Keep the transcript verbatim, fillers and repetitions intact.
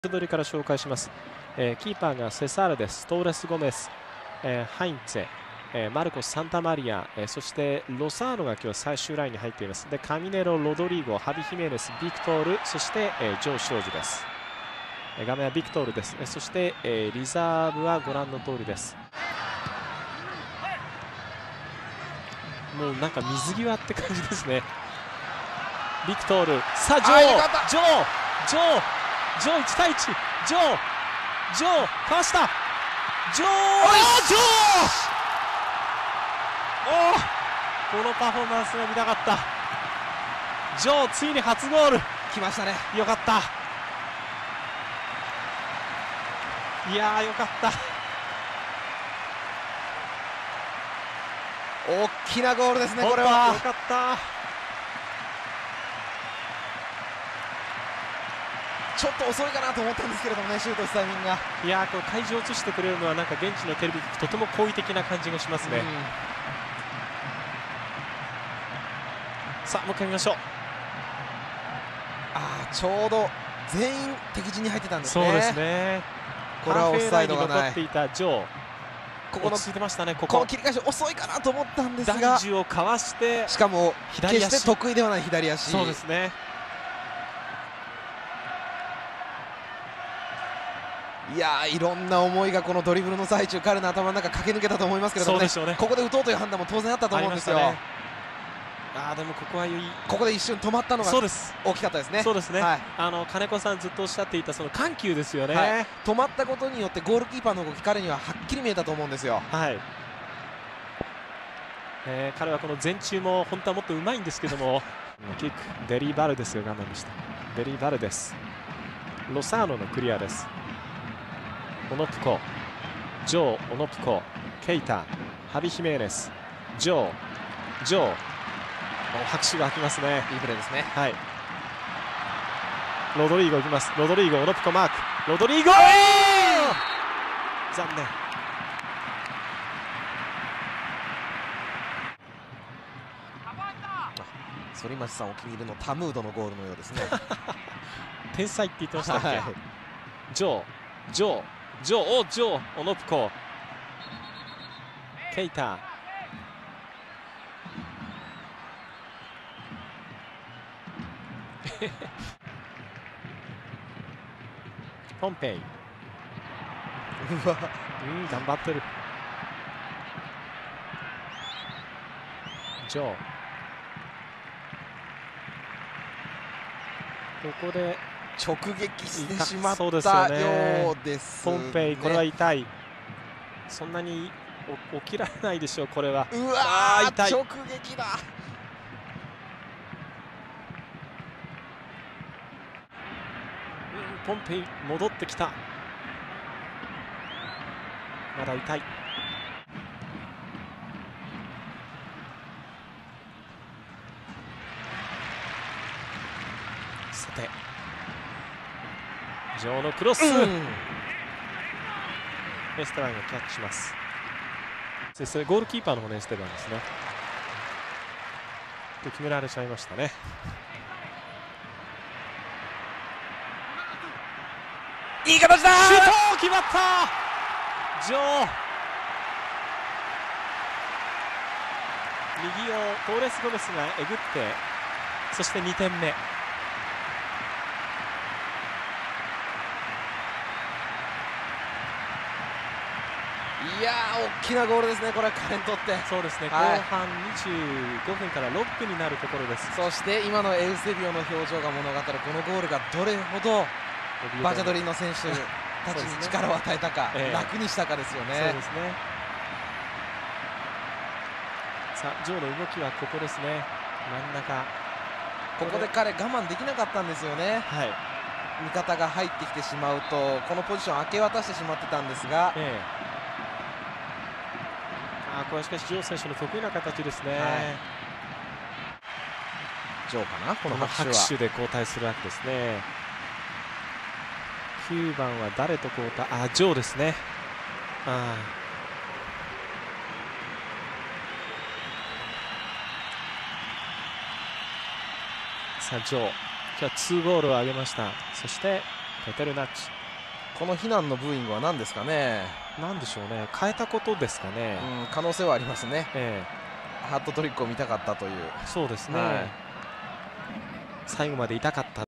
取りから紹介します、えー、キーパーがセサールです、トーレス・ゴメス、えー、ハインツェ、えー、マルコス・サンタマリア、えー、そしてロサーノが今日最終ラインに入っています。でカミネロ、ロドリーゴ、ハビ・ヒメネス、ビクトール、そして、えー、ジョー・ショージです。えー、画面はビクトールです。えー、そして、えー、リザーブはご覧の通りです。もうなんか水際って感じですね。ビクトール、さあジョー、ジョー、ジョージョーいちたいいち、ジョー、ジョー、かわした、ジョー、ジョー、おこのパフォーマンスが見たかった。ジョー、ついに初ゴール来ましたね。 よかった、いやーよかった。 大きなゴールですね、これは。 よかった。 ちょっと遅いかなと思ったんですけれどもね、シュートしたタイミングが。 いやーこう会場を映してくれるのはなんか現地のテレビとても好意的な感じがしますね。さあもう一回見ましょう。 ああ、ちょうど全員敵陣に入ってたんですね。 そうですね。 これはオフサイドがない。 残っていたジョー、 ここの落ち着いてましたね。こここの切り返し遅いかなと思ったんですが、 大樹をかわして、 しかも左足、 決して得意ではない左足。 そうですね。 いやー、いろんな思いがこのドリブルの最中、彼の頭の中駆け抜けたと思いますけれども ね, ねここで打とうという判断も当然あったと思うんですよ。あ, ね、 あでもここはいい、 ここで一瞬止まったのが大きかったですね。 そうですね、 はい、 あの金子さんずっとおっしゃっていたその緩急ですよね、 はい、止まったことによってゴールキーパーの動き、彼にははっきり見えたと思うんですよ。 はい、えー、彼はこの前中も本当はもっとうまいんですけどもキック、デリー・バルデスが我慢でした。デリー・バルデス、ロサーノのクリアです。オノプコ、ジョー、オノプコ、ケイタ、ハビ・ヒメーネス、ジョー、ジョー、拍手が開きますね。 いいプレーですね。 はい。ロドリーゴいきます。ロドリーゴ、オノプコマーク、ロドリーゴ、残念。 反町さんお気に入りのタムードのゴールのようですね。 天才って言ってましたっけ、はい、ジョー、ジョー、ジョー、おジョー、オノプコ、ケイタ、ポンペイ、 うわ、 うん頑張ってる。ジョー、ここで直撃してしまったようですね。 ポンペイ、これは痛い。そんなに起きられないでしょう、これは。 うわー、痛い。直撃だ。 ポンペイ戻ってきた。まだ痛い。さてジョーのクロス、うん、エステバンがキャッチします。そしてゴールキーパーの方のエステバンですね。で決められちゃいましたね。 いい形だ。 シュート決まった。ジョー、右をトーレス・ゴメスがえぐって、そしてにてんめ。 いやー、大きなゴールですね、これは彼にとって。 そうですね、はい、後半にじゅうごふんからろっぷんになるところです。 そして今のエウセビオの表情が物語るこのゴールがどれほどバジャドリの選手たちに力を与えたか、ね、楽にしたかですよね。 そうですね。さあジョーの動きはここですね、真ん中。 ここで彼我慢できなかったんですよね。 はい、 味方が入ってきてしまうとこのポジション明け渡してしまってたんですが、ええ、 あこれはしかしジョー選手の得意な形ですね。はい、 ジョーかな、この拍手は。 拍手で交代するわけですね。きゅうばんは誰と交代、あジョーですね。あさあジョー、今日はにゴールを挙げました。そしてペテルナッチ。 この非難のブーイングは何ですかね。 なんでしょうね、変えたことですかね。 うん、可能性はありますね、 えハットトリックを見たかったという。 ー、そうですね、 はい、 最後まで痛かった